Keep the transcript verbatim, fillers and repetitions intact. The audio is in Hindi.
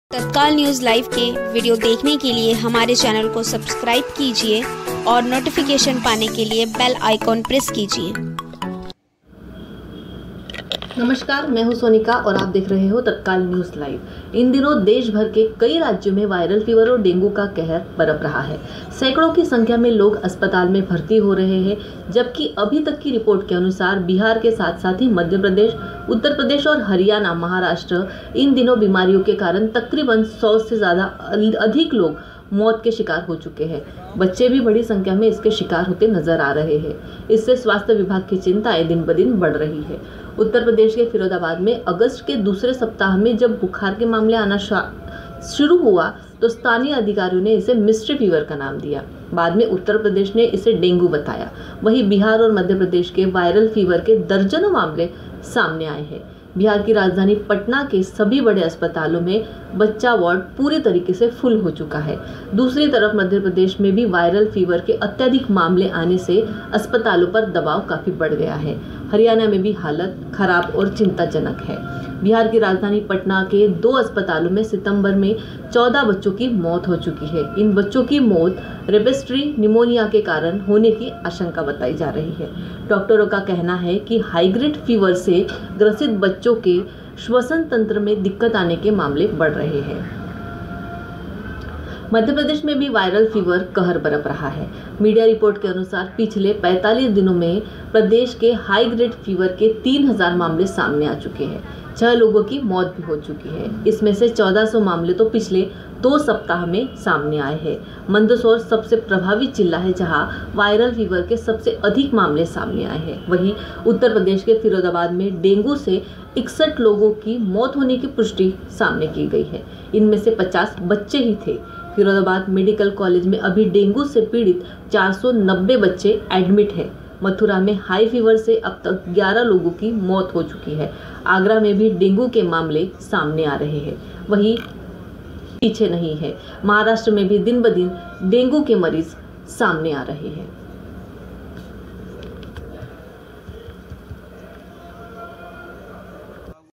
तत्काल न्यूज़ लाइव के वीडियो देखने के लिए हमारे चैनल को सब्सक्राइब कीजिए और नोटिफिकेशन पाने के लिए बेल आइकॉन प्रेस कीजिए। नमस्कार, मैं हूं सोनिका और आप देख रहे हो तत्काल न्यूज़ लाइव। इन दिनों देश भर के कई राज्यों में वायरल फीवर और डेंगू का कहर बरप रहा है। सैकड़ों की संख्या में लोग अस्पताल में भर्ती हो रहे हैं, जबकि अभी तक की रिपोर्ट के अनुसार बिहार के साथ साथ ही मध्य प्रदेश, उत्तर प्रदेश और हरियाणा, महाराष्ट्र इन दिनों बीमारियों के कारण तकरीबन सौ से ज़्यादा अधिक लोग मौत के शिकार हो चुके हैं। बच्चे भी बड़ी संख्या में इसके शिकार होते नजर आ रहे हैं। इससे स्वास्थ्य विभाग की चिंताएं दिन ब दिन बढ़ रही है। उत्तर प्रदेश के फिरोजाबाद में अगस्त के दूसरे सप्ताह में जब बुखार के मामले आना शुरू हुआ तो स्थानीय अधिकारियों ने इसे मिस्ट्री फीवर का नाम दिया। बाद में उत्तर प्रदेश ने इसे डेंगू बताया। वहीं बिहार और मध्य प्रदेश के वायरल फीवर के दर्जनों मामले सामने आए हैं। बिहार की राजधानी पटना के सभी बड़े अस्पतालों में बच्चा वार्ड पूरी तरीके से फुल हो चुका है। दूसरी तरफ मध्य प्रदेश में भी वायरल फीवर के अत्यधिक मामले आने से अस्पतालों पर दबाव काफी बढ़ गया है। हरियाणा में भी हालत खराब और चिंताजनक है। बिहार की राजधानी पटना के दो अस्पतालों में सितंबर में चौदह बच्चों की मौत हो चुकी है। इन बच्चों की मौत रेस्पिरेटरी निमोनिया के कारण होने की आशंका बताई जा रही है। डॉक्टरों का कहना है कि हाई ग्रेड फीवर से ग्रसित बच्चों के श्वसन तंत्र में दिक्कत आने के मामले बढ़ रहे हैं। मध्य प्रदेश में भी वायरल फीवर कहर बरप रहा है। मीडिया रिपोर्ट के अनुसार पिछले पैंतालीस दिनों में प्रदेश के हाई ग्रेड फीवर के तीन हज़ार मामले सामने आ चुके हैं। छह लोगों की मौत भी हो चुकी है। इसमें से चौदह सौ मामले तो पिछले दो सप्ताह में सामने आए हैं। मंदसौर सबसे प्रभावित जिला है, जहां वायरल फीवर के सबसे अधिक मामले सामने आए हैं। वहीं उत्तर प्रदेश के फिरोजाबाद में डेंगू से इकसठ लोगों की मौत होने की पुष्टि सामने की गई है। इनमें से पचास बच्चे ही थे। फिरोजाबाद मेडिकल कॉलेज में अभी डेंगू से पीड़ित चार सौ नब्बे बच्चे एडमिट हैं। मथुरा में हाई फीवर से अब तक ग्यारह लोगों की मौत हो चुकी है। आगरा में भी डेंगू के मामले सामने आ रहे हैं। वहीं पीछे नहीं है, महाराष्ट्र में भी दिन ब दिन डेंगू के मरीज सामने आ रहे हैं।